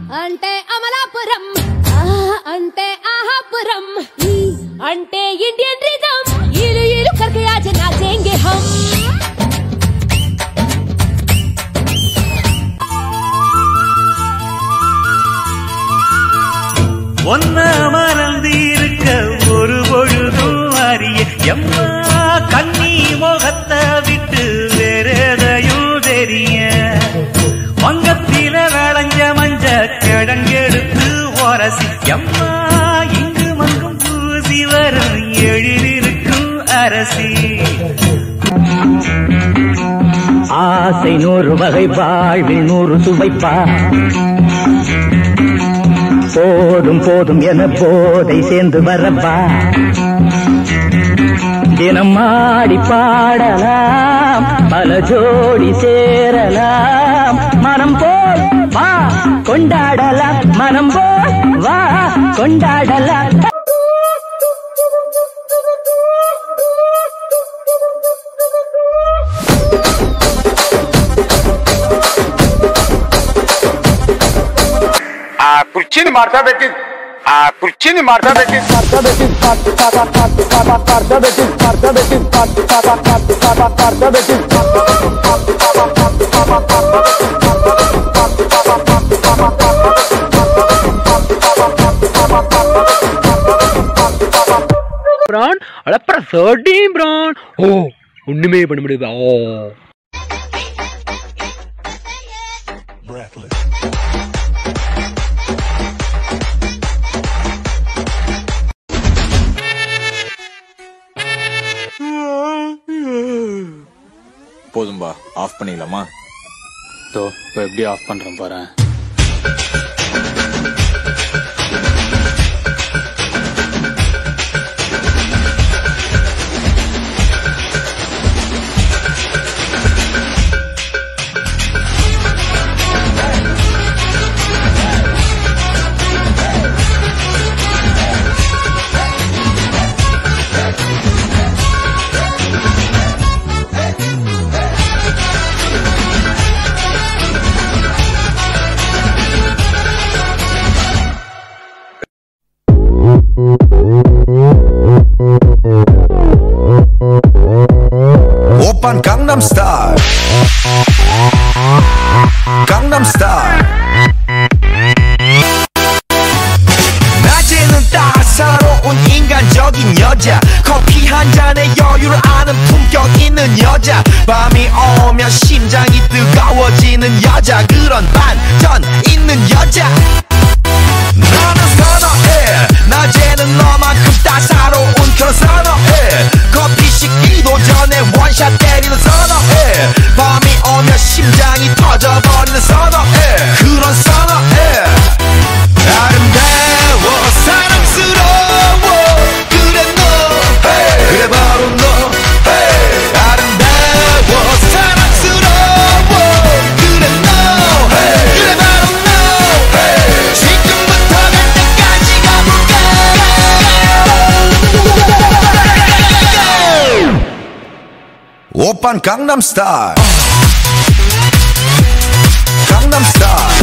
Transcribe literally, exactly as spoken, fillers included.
అంటే అమలాపురం అంటే ఆహాపురం అంటే ఇండియన్ రిథమ్ ఈలు ఈలు करके आज नाचेंगे हम ஒன்ன மறந்திருக்க ஒரு பொழுதும் அறிய எம்மா கண்ணி முகத்தை விட்டு வேறெதையும் தெரிய வங்கத்தில விளைஞ்ச மஞ்ச கிழங்கெடுத்து ஒரசி எம்மா இங்கு மங்கும் பூசி வரும் எழிலிருக்கும் அரசி ஆசை நூறு வகை வாழ்வில் நூறு சுவைப்பா போதும் போதும் என போதை சேர்ந்து வரப்பா தினம் ஆடி பாடலாம் பல ஜோடி சேரலாம் மனம் போல் வா கொண்டாடலாம் மனம் போல் வா கொண்டாடலாம் ಕುರ್ಚಿನ ಮಾಡ್ತಾ ಬೇಕಿ ಆ ಕುರ್ಚಿನ ಮಾಡ್ತಾ ಬೇಕಿ ಮಾಡ್ತಾ ಬೇಕಿ ಮಾಡ್ತಾ ಬೇಕಿ ಮಾಡ್ತಾ ಬೇಕಿ ಮಾಡ್ತಾ ಬೇಕಿ பிரான் அலப்பற சர்டி பிரான் ஓ ஒண்ணுமே பண்ண முடியாது ஓ போதும்பா ஆஃப் பண்ணிக்கலாமா தோ இப்போ எப்படி ஆஃப் பண்றேன் பாரு Open Gangnam Style Gangnam Style 낮에는 따사로운 인간적인 여자 커피 한 잔에 여유를 아는 품격 있는 여자 밤이 오면 심장이 뜨거워지는 여자 그런 반전 있는 여자 나는 선어해 낮에는 너만큼 따사로운 그런 선어해 커피 식기도 전에 원샷 때리는 선어해 밤이 오면 심장이 터져버리는 선어해 그런 선어해 아름다워 사랑스러워 그래 너 hey. 그래 바로 너 hey. 아름다워 사랑스러워 그래 너 hey. 그래 바로 너 hey. 지금부터 갈 때까지 가볼까 오빤 강남 스타일 강남 스타일